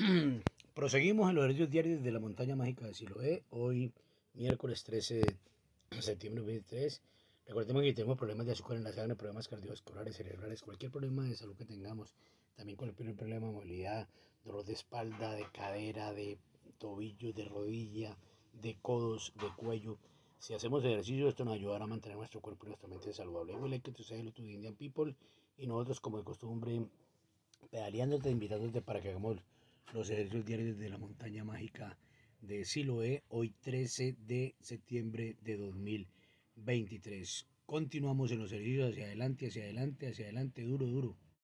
Proseguimos en los ejercicios diarios de la montaña mágica de Siloé. Hoy, miércoles 13 de septiembre de 2023. Recordemos que tenemos problemas de azúcar en la sangre, problemas cardiovasculares, cerebrales, cualquier problema de salud que tengamos. También cualquier problema de movilidad, dolor de espalda, de cadera, de tobillo, de rodilla, de codos, de cuello. Si hacemos ejercicio, esto nos ayudará a mantener nuestro cuerpo y nuestra mente saludable. We like to say hello to the Indian people. Y nosotros, como de costumbre, pedaleándote, invitándote para que hagamos los ejercicios diarios de la montaña mágica de Siloé, hoy 13 de septiembre de 2023. Continuamos en los ejercicios hacia adelante, hacia adelante, hacia adelante, duro, duro.